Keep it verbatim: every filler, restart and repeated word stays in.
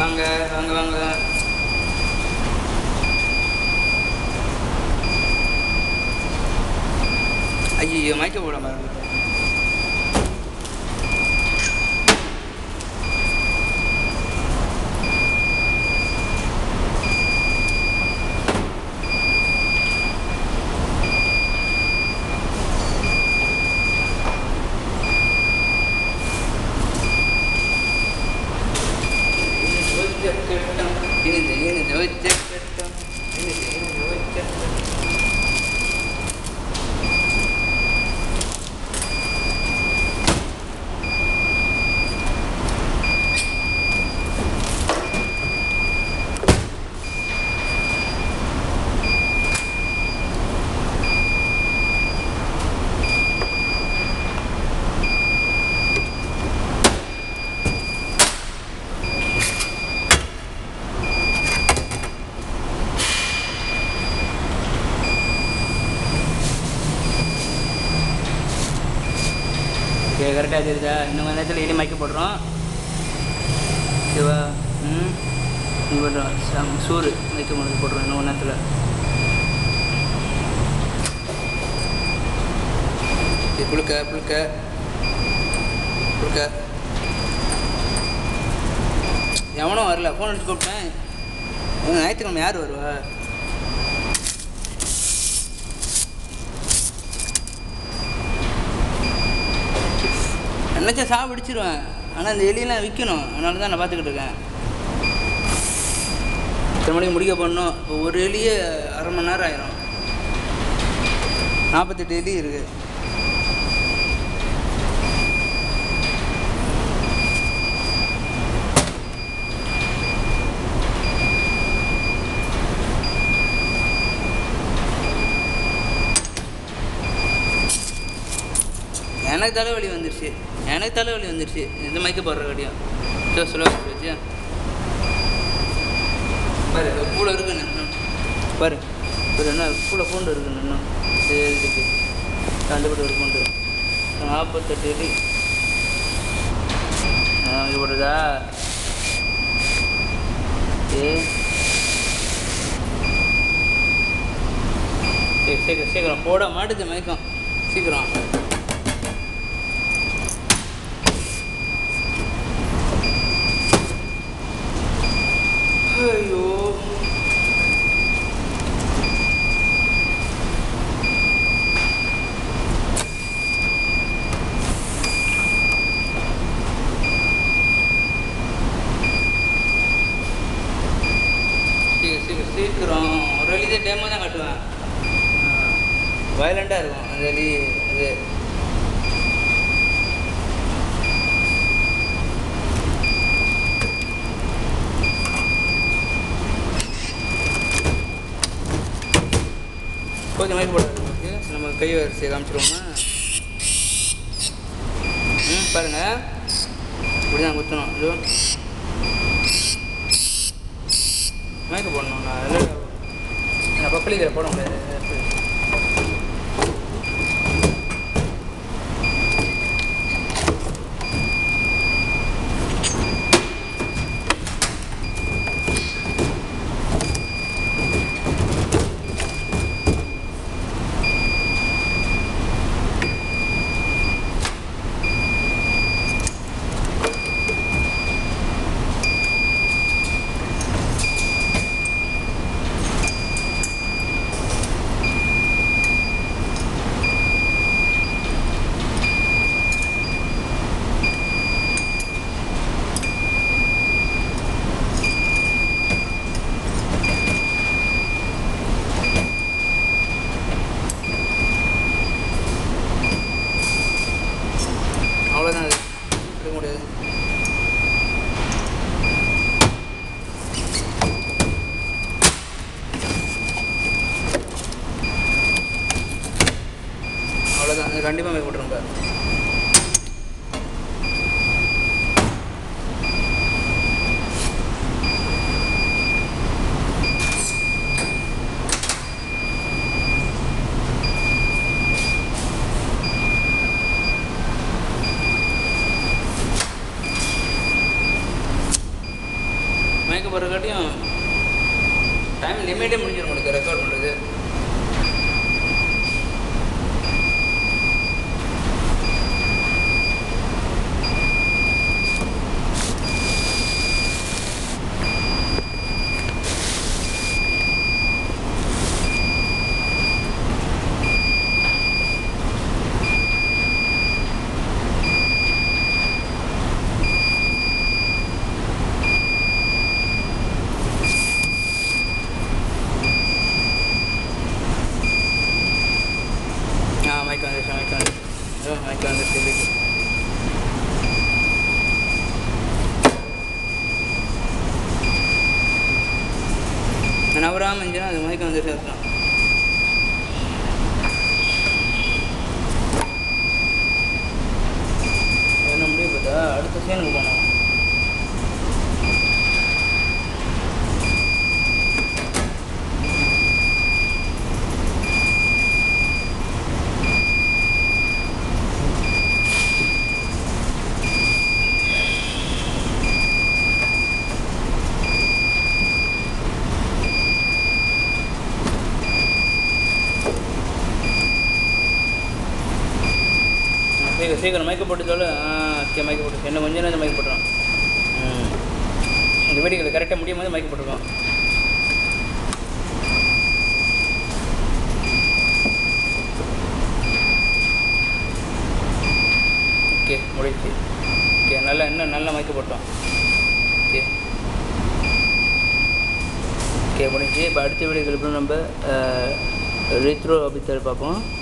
வாங்க வாங்க வாங்க. ஐயோ மைக்க போட மறந்துட்டேன். கரெக்டாக தெரியுதா? இன்னும் கொஞ்ச நேரத்தில் இனி மைக்க போடுறோம். ஓகேவா? ம் இது பண்ணுறோம் சூறு மைக்க முடிஞ்சு போடுறோம் இன்னும் கொஞ்ச நேரத்தில். புழுக்க புழுக்க புழுக்க எவனும் வரல. ஃபோன் அடிச்சு கூப்பிட்டேன். ஞாயிற்றுக்கிழமை யார் வருவா? நினச்சா சாப்பிட்டு பிடிச்சிருவேன். ஆனால் இந்த எலியெல்லாம் விற்கணும். அதனால தான் நான் பார்த்துக்கிட்டு இருக்கேன். இத்தனை மணிக்கு முடிக்க போடணும். இப்போ ஒரு எலியே அரை மணி நேரம் ஆயிரும். நாற்பத்தெட்டு எலி இருக்குது. எனக்கு தலைவலி வந்துடுச்சு. எனக்கு தலைவலி வந்துடுச்சு. இந்த மைக்க போடுற கடியும் சோ சொல்லுவாங்க வச்சு பாரு. கூட இருக்குன்னு இன்னும் பாரு. ஒரு என்ன கூட பூண்டு இருக்குன்னு இன்னும் சரி இருக்கு. கண்டுபிடி ஒரு பூண்டு நாற்பத்தெட்டு எலி இது போடுறதா? ஏ சரி சீக்கிரம் சீக்கிரம் போட மாட்டுது மயக்கம். சீக்கிரம் ஐயோ சீக்கிரம் சீக்கிரம் சீக்கிரம் ஒரு வழி தான் டேமாக தான் கட்டுவேன். வயலண்டாக இருக்கும் அந்த வழி. அது கொஞ்சம் மைக்கு போடாது. நம்ம கை வரிசையை காமிச்சிருவோமா? ம் பாருங்கள் இப்படி தான் குத்தணும். இது மைக்கு போடணும். நான் அதில் நான் பப்பளிக்கிற போட முடியாது. அவ்வளோதான். அது எடுக்க முடியாது. அவ்வளோதான். அது கண்டிப்பாக மேலே போட்டுருங்க. மைக்க போடுறக்காட்டியும் டைம் லிமிட்டே முடிஞ்சிடும் உங்களுக்கு ரெக்கார்ட் பண்ணுறது. மைக் வந்துருச்சு மைக் வந்துருச்சு மைக் வந்துருச்சு இதுக்கு நவராம இருந்துச்சுன்னா அது மைக் வந்துருச்சு அர்த்தம். என்ன முடியும் பார்த்தா அடுத்த சீனுக்கு போனோம். சீக்கிரம் சீக்கிரம் மைக்க போட்டு சொல்லு. ஓகே மைக்க போட்டு என்ன கொஞ்சம் நேரம் மைக் போட்டுருவோம். ம் இந்த வீடியோவில் கரெக்டாக முடியும் போது மைக் போட்டுருக்கோம். ஓகே முடிச்சு. ஓகே நல்லா இன்னும் நல்லா மைக்க போட்டோம். ஓகே ஓகே முடிஞ்சு. இப்போ அடுத்த வீடியோ கிளிப்பில் நம்ம ரீத்ரோ ஆர்பிட்டல் பார்ப்போம்.